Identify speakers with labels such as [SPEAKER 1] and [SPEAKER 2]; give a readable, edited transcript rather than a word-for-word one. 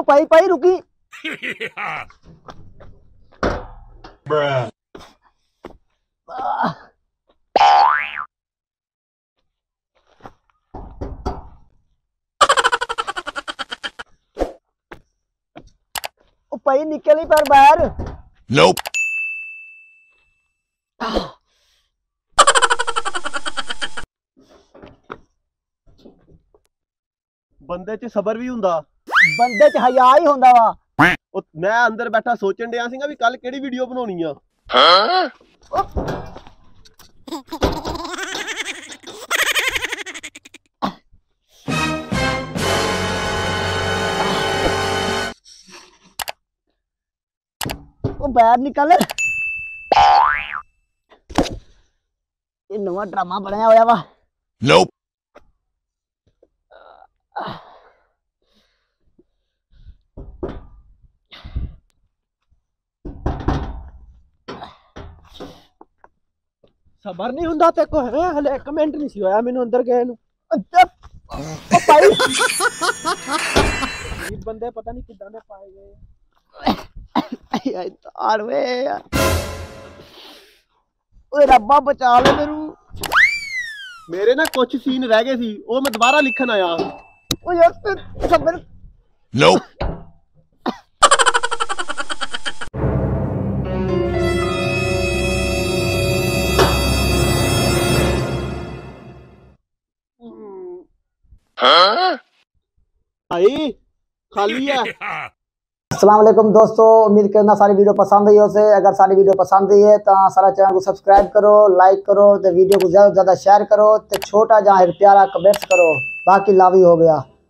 [SPEAKER 1] ओ भाई भाई रुकी। ओ भाई निकल ही पर बाहर।
[SPEAKER 2] Nope.
[SPEAKER 3] ਬੰਦੇ 'ਚ ਸਬਰ ਵੀ ਹੁੰਦਾ।
[SPEAKER 1] ਬੰਦੇ ਚ ਹਯਾ ਹੀ ਹੁੰਦਾ ਵਾ।
[SPEAKER 3] ਉਹ ਮੈਂ ਅੰਦਰ ਬੈਠਾ ਸੋਚਣ ਡਿਆ ਸੀਗਾ ਵੀ ਕੱਲ ਕਿਹੜੀ ਵੀਡੀਓ ਬਣਾਉਣੀ ਆ।
[SPEAKER 1] ਉਹ ਬਾਹਰ ਨਿਕਲ। ਇਹ ਨਵਾਂ ਡਰਾਮਾ ਬਣਿਆ ਹੋਇਆ ਵਾ।
[SPEAKER 2] Nope.
[SPEAKER 3] ਸਬਰ ਨਹੀਂ ਹੁੰਦਾ ਤੇ ਕੋ ਹੈ ਹਲੇ 1 ਮਿੰਟ ਨਹੀਂ ਸੀ ਹੋਇਆ ਮੈਨੂੰ ਅੰਦਰ ਗਏ ਨੂੰ।
[SPEAKER 1] ਉਹ ਭਾਈ
[SPEAKER 3] ਇਹ ਬੰਦੇ ਪਤਾ ਨਹੀਂ ਕਿੱਦਾਂ ਦੇ ਪਾਏ ਗਏ।
[SPEAKER 1] ਯਾਰ ਵੇ ਓਏ ਰੱਬਾ ਬਚਾ ਲੈ ਮੈਨੂੰ।
[SPEAKER 3] ਮੇਰੇ ਨਾ ਕੁਝ ਸੀਨ ਰਹਿ ਗਏ ਸੀ ਉਹ ਮੈਂ ਦੁਬਾਰਾ ਲਿਖਣ ਆਇਆ।
[SPEAKER 1] ਓ ਯਾਰ ਸਬਰ।
[SPEAKER 2] Nope.
[SPEAKER 3] भाई खाली है।
[SPEAKER 1] अस्सलाम वालेकुम दोस्तों, उम्मीद करना सारी वीडियो पसंद आई हो से। अगर सारी वीडियो पसंद आई है तो सारा चैनल को सब्सक्राइब करो, लाइक करो, तो वीडियो को ज़्यादा से ज़्यादा शेयर करो, तो छोटा जहाँ एक प्यारा कमेंट्स करो। बाकी लावी हो गया।